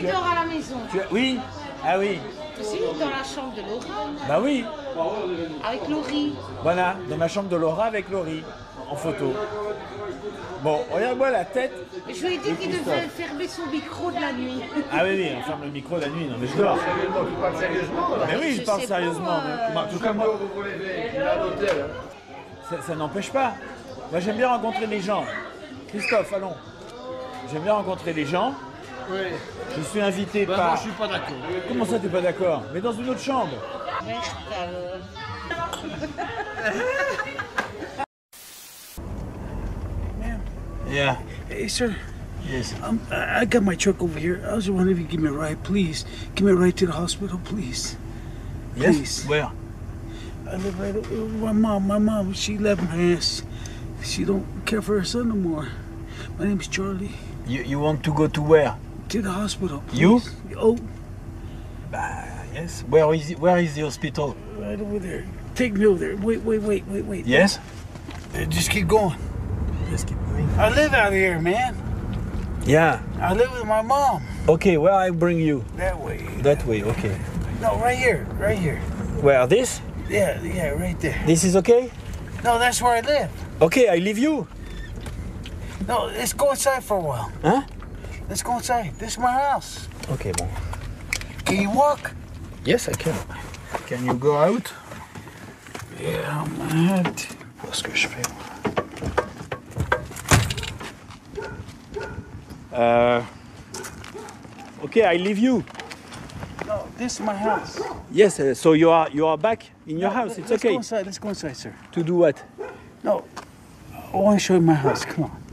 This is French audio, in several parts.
dors à la maison. Oui. Ah oui. Si, dans la chambre de Laurie. Bah oui. Avec Laurie. Voilà, dans ma chambre de Laura avec Laurie, en photo. Bon, regarde-moi la tête. Je lui ai dit qu'il devait fermer son micro de la nuit. Ah oui, oui, on ferme le micro la nuit, non mais je dors. Tu parles sérieusement là. Mais oui, je parle sérieusement. Mais en tout cas, moi, Vous voulez il est à l'hôtel. ça n'empêche pas. Moi, j'aime bien rencontrer les gens. Christophe, allons. J'aime bien rencontrer les gens. Oui. Je suis invité Ben, par... moi je suis pas d'accord. Comment ça, t'es pas d'accord? Mais dans une autre chambre. Yeah. Hey, sir. Yes. I got my truck over here. I was wondering if you could give me a ride, please. Give me a ride to the hospital, please. Yes. Please. Where? I live right over my mom. My mom, she left my ass. She don't care for her son no more. My name's Charlie. You want to go to where? To the hospital, please. You? Oh, Yes. Where is the hospital? right over there. Take me over there. Wait. Yes. Just keep going. Just keep going. I live out here, man. Yeah. I live with my mom. Okay, where I bring you? That way. That way, okay. No, right here. Right here. Where, this? Yeah, right there. This is okay? No, that's where I live. Okay, I leave you. No, let's go inside for a while. Huh? Let's go inside. This is my house. Okay, bon. Can you walk? Yes, I can. Can you go out? Yeah, I'm gonna have to. Voir ce que je fais. Okay, I leave you. No, this is my house. Yes, so you are back in your house. It's Let's okay. go inside. Let's go inside, sir. To do what? No, I want to show you my house. Come on.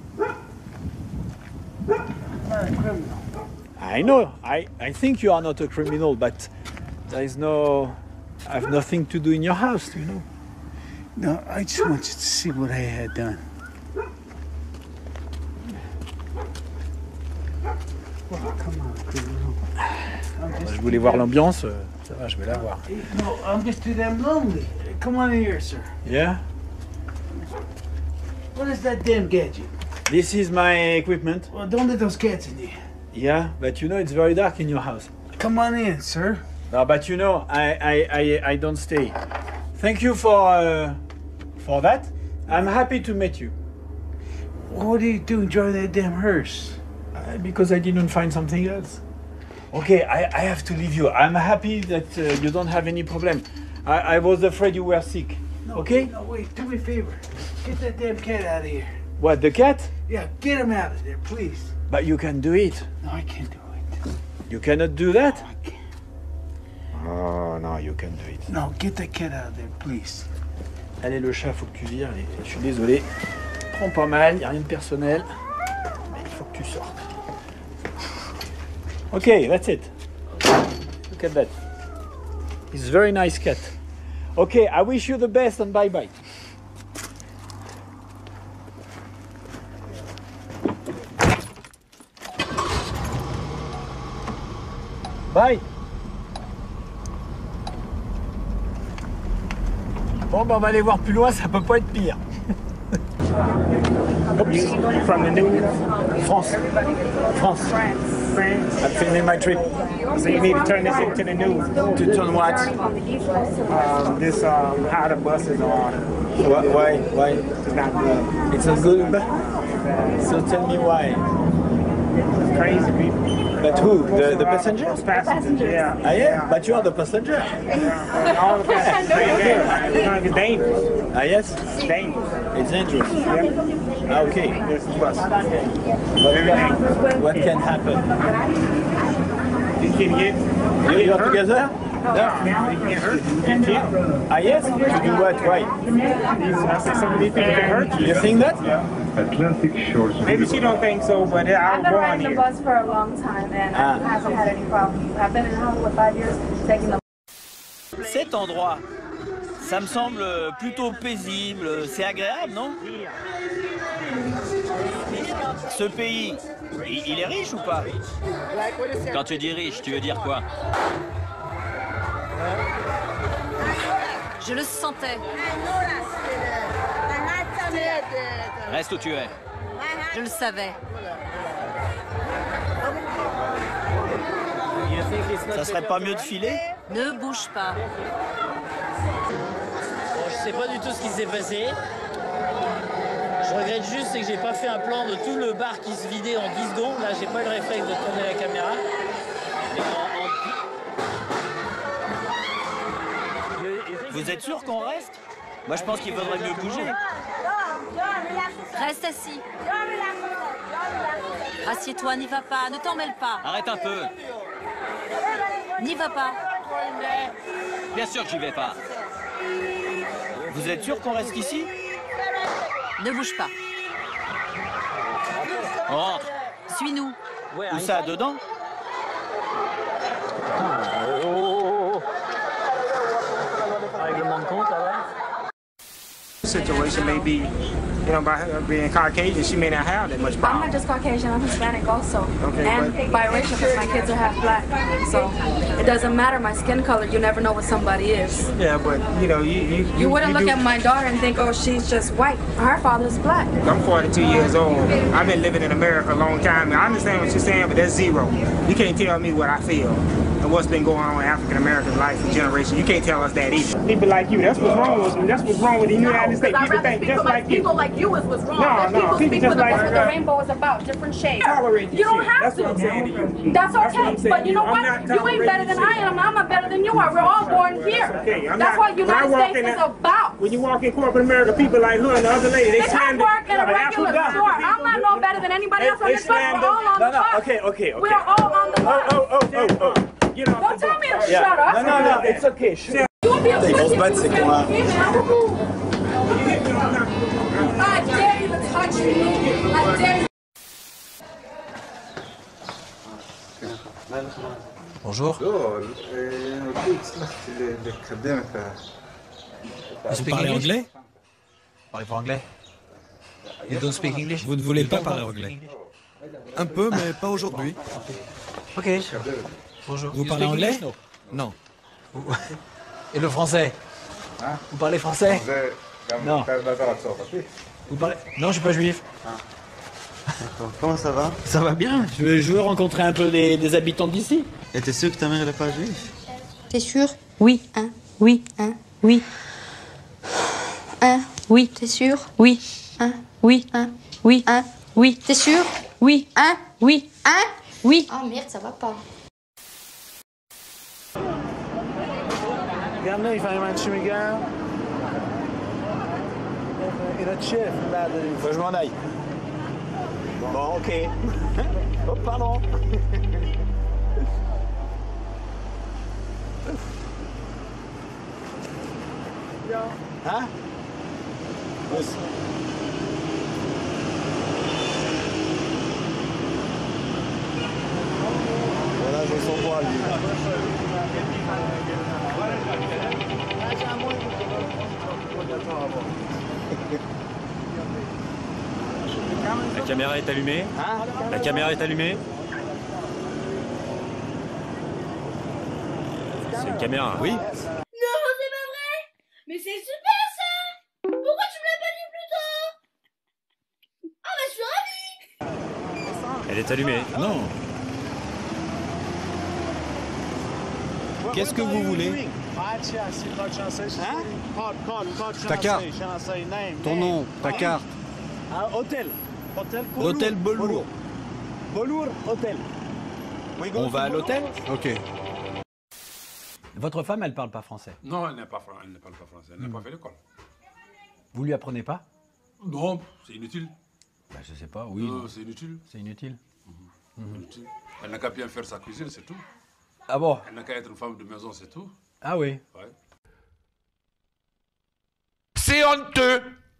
I'm not a criminal. I know. I think you are not a criminal, but there is no. I have nothing to do in your house, you know. No, I just want you to see what I had done. Well, come on, criminal. Je voulais voir l'ambiance. Ça va, je vais la voir. No, I'm just too damn lonely. Come on in here, sir. Yeah. What is that damn gadget? This is my equipment. Well, don't let those cats in here. Yeah, but you know it's very dark in your house. Come on in, sir. No, but you know I don't stay. Thank you for that. I'm happy to meet you. What are you doing driving that damn hearse? Because I didn't find something else. Okay, I have to leave you. I'm happy that you don't have any problem. I was afraid you were sick. No, Okay? No, wait. Do me a favor. Get that damn cat out of here. What, the cat? Yeah, get him out of there, please. But you can do it. No, I can't do it. You cannot do that? I can't. Oh, no, you can do it. No, get that cat out of there, please. Allez, le chat, faut que tu vires. Allez, je suis désolé. Prends pas mal, y a rien de personnel. Mais il faut que tu sortes. Okay, that's it. Look at that. It's a very nice cat. Okay, I wish you the best and bye-bye. Bye. Bon, ben on va aller voir plus loin, ça peut pas être pire. From the news? France. France. I'm filming my trip. So you need to turn this into the news. To turn what? This how the buses are. Why? It's not good. It's not good? So tell me why. It's crazy people. But who? The passengers? Passengers, yeah. Ah yeah? But you are the passenger. All the passengers. It's gonna get dangerous. Ah yes? It's dangerous. It's dangerous. Yep. Ah, okay. This is bus. What can happen? You can get You are together? yeah. You can get hurt. Get killed. Ah yes? To do what? Why? I think some of these people can hurt you. You think that? Atlantic Shores. Maybe she don't think so, but I I've was been born riding the here. bus for a long time and I haven't had any problem. I've been in Hollywood 5 years taking the Cet endroit, ça me semble plutôt paisible, c'est agréable, non? Ce pays, il est riche ou pas? Quand tu dis riche, tu veux dire quoi? Je le sentais. Reste où tu es. Je le savais. Ça serait pas mieux de filer? Ne bouge pas. Bon, je sais pas du tout ce qui s'est passé. Je regrette juste c'est que j'ai pas fait un plan de tout le bar qui se vidait en 10 secondes. Là, j'ai pas eu le réflexe de tourner la caméra. Vous êtes sûr qu'on reste? Moi, je pense qu'il faudrait mieux bouger. Reste assis. Assieds-toi, n'y va pas, ne t'en mêle pas. Arrête un peu. N'y va pas. Bien sûr que j'y vais pas. Vous êtes sûr qu'on reste ici? Ne bouge pas. On rentre. Suis-nous. Où ça, dedans? Règlement de compte, là. Situation may be, you know, by her being Caucasian, she may not have that much I'm problem. not just Caucasian, I'm Hispanic also. Okay, and biracial because my kids are half black. So it doesn't matter my skin color, you never know what somebody is. Yeah, but you know, You wouldn't look at my daughter and think, oh, she's just white. Her father's black. I'm 42 years old. I've been living in America a long time. I understand what you're saying, but that's zero. You can't tell me what I feel and what's been going on in African American life for generations. You can't tell us that either. People like you, that's what's wrong with them. That's what's wrong with the United States. People think just like you. People like you is what's wrong. No, People people speak just for like what the rainbow is about, different shades. Tolerate this You don't shit. have That's to. what I'm saying to you. That's That's what okay, I'm saying but to you know you. I'm what? not You ain't tolerating better than this I shit. am. I'm not better than you are. We're all born here. Okay, That's what United States is about. When you walk in corporate America, people like her and the other lady, they If I slander. work in a regular store, I'm not no better than anybody else on this bus. We're all on the bus. Okay. We're all on the bus. Oh. You know, Don't tell me to shut up. No, it's okay. Sure. Ils vont se battre, c'est quoi? I dare you to touch me. I dare you. Bonjour. Vous parlez anglais? Parlez pas anglais? You don't speak English? Vous ne voulez pas parler anglais? Un peu, mais pas aujourd'hui. Ok. Bonjour. Vous parlez anglais? Non. Et le français? Vous parlez français? Non. Vous parlez... Non, je suis pas juif. Comment ça va? Ça va bien. Je veux rencontrer un peu des habitants d'ici. Et t'es sûr que ta mère elle est pas juive? T'es sûr? Oui. Hein? Oui. Hein? Oui. Hein? Oui. T'es sûr? Oui. Hein? Oui. Hein? Oui. Hein? Oui. T'es sûr? Oui. Hein? Oui. Hein? Oui. Ah merde, ça va pas. قبل نمیفهمی من چی میگم؟ اینا چیه؟ Faut que je m'en aille. Bon, ok. Oh, pardon. Hein? Voilà, je sens quoi lui. La caméra est allumée? La caméra est allumée? C'est une caméra. Oui. Non, c'est pas vrai! Mais c'est super ça! Pourquoi tu me l'as pas dit plus tôt? Ah bah je suis ravie! Elle est allumée. Non. Qu'est-ce que vous voulez? Ta carte. Ton nom, ta carte. Hôtel. L'hôtel Belour. Belour, hôtel. On va à l'hôtel? Ok. Votre femme, elle parle pas français? Non, elle ne parle pas français. Elle n'a pas fait l'école. Vous lui apprenez pas? Non, c'est inutile. Bah, je sais pas, oui. C'est inutile. C'est inutile. Inutile. Elle n'a qu'à bien faire sa cuisine, c'est tout. Ah bon? Elle n'a qu'à être une femme de maison, c'est tout. Ah oui. Ouais. C'est honteux!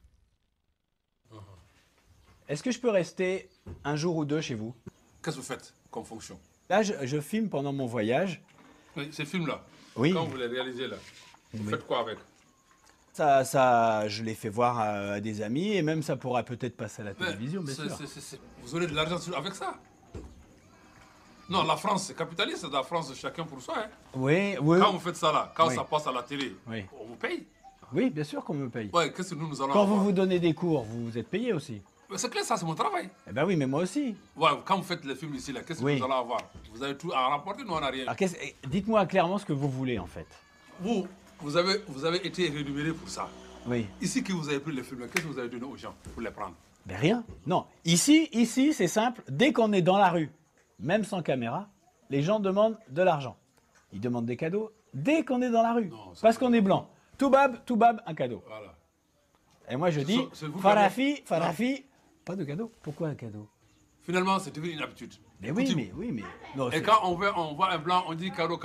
Est-ce que je peux rester un jour ou deux chez vous? Qu'est-ce que vous faites comme fonction? Là, je filme pendant mon voyage. Oui, ces films-là. Oui. Quand vous les réalisez là, vous faites quoi avec? Ça, je les fais voir à des amis et même ça pourra peut-être passer à la télévision, bien sûr. Vous aurez de l'argent avec ça? Non, la France, c'est capitaliste, la France, chacun pour soi. Hein. Oui. Quand vous faites ça là, quand Oui. ça passe à la télé, Oui. on vous paye? Oui, bien sûr qu'on me paye. Ouais, qu'est-ce que nous allons Quand avoir? vous donnez des cours, vous êtes payé aussi. C'est clair, ça c'est mon travail. Eh ben oui, mais moi aussi. Ouais, quand vous faites les films ici, là, qu'est-ce que vous allez avoir? Vous avez tout à rapporter, nous on n'a rien. Alors, dites-moi clairement ce que vous voulez en fait. Vous avez été rémunéré pour ça. Oui. Ici que vous avez pris les films, qu'est-ce que vous avez donné aux gens pour les prendre? Ben rien. Non. Ici c'est simple. Dès qu'on est dans la rue, même sans caméra, les gens demandent de l'argent. Ils demandent des cadeaux dès qu'on est dans la rue. Non, parce qu'on est blanc. Tout bab, un cadeau. Voilà. Et moi je dis, Farafi, pas de cadeau. Pourquoi un cadeau? Finalement, c'est devenu une habitude. Mais oui, mais... Non, et quand on voit un blanc, on dit cadeau.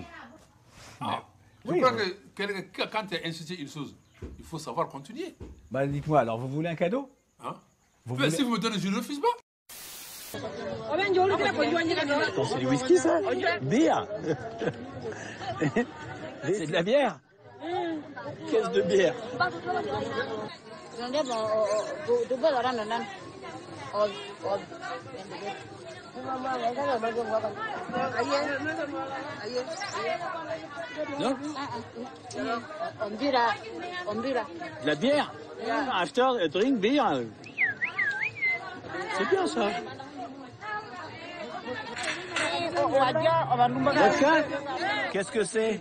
Je crois que quand tu as insisté une chose, il faut savoir continuer. Bah dites-moi, alors vous voulez un cadeau? Hein? Si vous me donnez, je ne refuse pas. Attends, c'est du whisky ça? Bière. C'est de la bière? Qu'est-ce de bière? Non? De la bière? After a drink beer. C'est bien ça. Vodka? Qu'est-ce que c'est?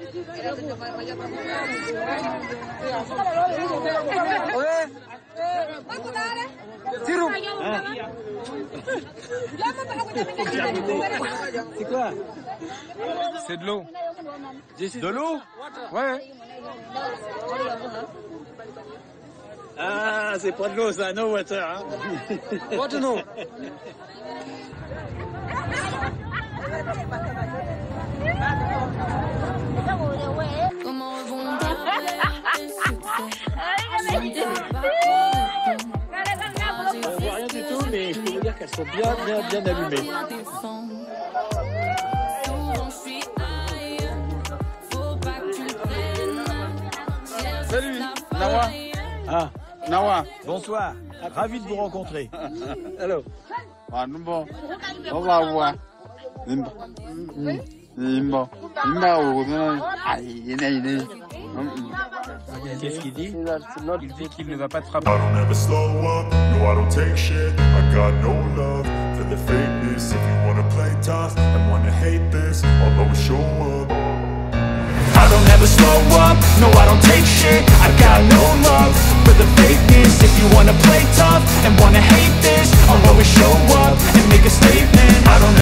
C'est quoi? C'est de l'eau. De l'eau? Ouais. Ah, c'est pas de l'eau, ça, no water. Hein? Water, no. On voit rien du tout, mais il faut vous dire qu'elles sont bien allumées. Salut, Nawa. Ah, Nawa. Bonsoir, ravi de vous rencontrer. Hello. Bon, on va voir. Qu'est-ce qu'il dit? Il dit qu'il ne va pas te frapper. I don't ever slow up, no I don't take shit. I got no love for the fakeness. If you wanna play tough and wanna hate this, I'll always show up. I don't ever slow up, no I don't take shit. I got no love for the fakeness. If you wanna play tough and wanna hate this, I'll always show up and make a statement. I don't